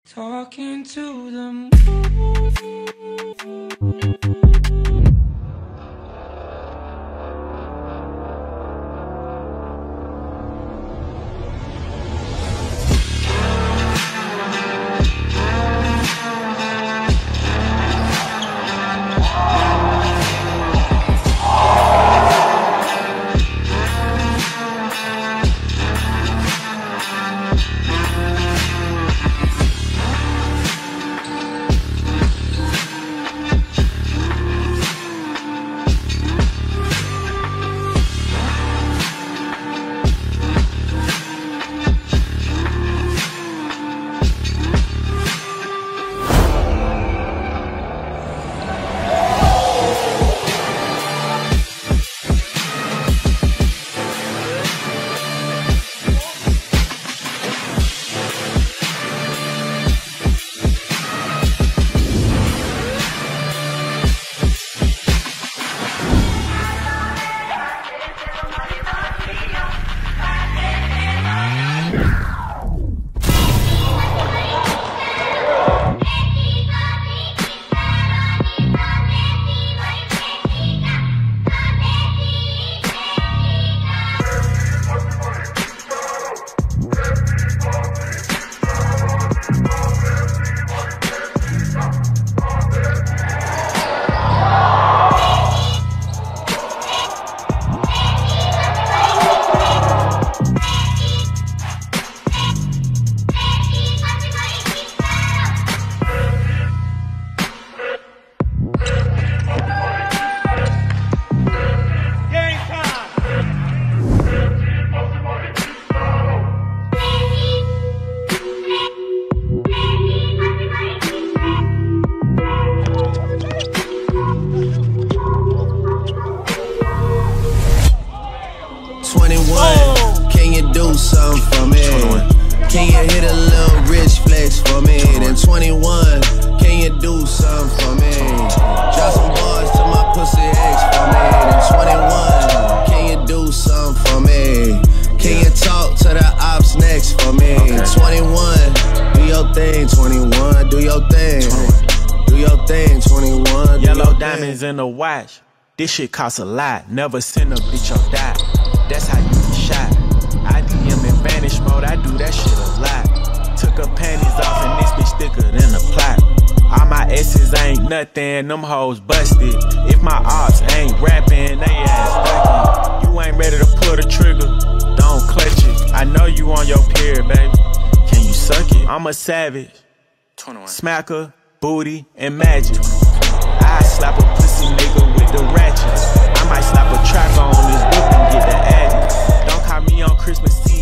Talking to the moon. Can you do something for me? 21. Can you hit a little rich flex for me? 21. Then 21, can you do something for me? Drop some bars to my pussy ex for me. Then 21, can you do something for me? Can you talk to the ops next for me? Okay. 21, do your thing, 21, do your thing. 21. Do your thing, 21. Yellow diamonds in the watch. This shit costs a lot. Never send a bitch or die. That's how you get shot. I DM in vanish mode, I do that shit a lot. Took her panties off and this bitch thicker than a plot. All my S's ain't nothing, them hoes busted. If my ops ain't rapping, they ass ducking. You ain't ready to pull the trigger, don't clutch it. I know you on your period, baby. Can you suck it? I'm a savage. 21. Smacker, booty, and magic. I slap a pussy nigga with the ratchet. I might slap a track on this whip and get the addict. Don't call me on Christmas Eve.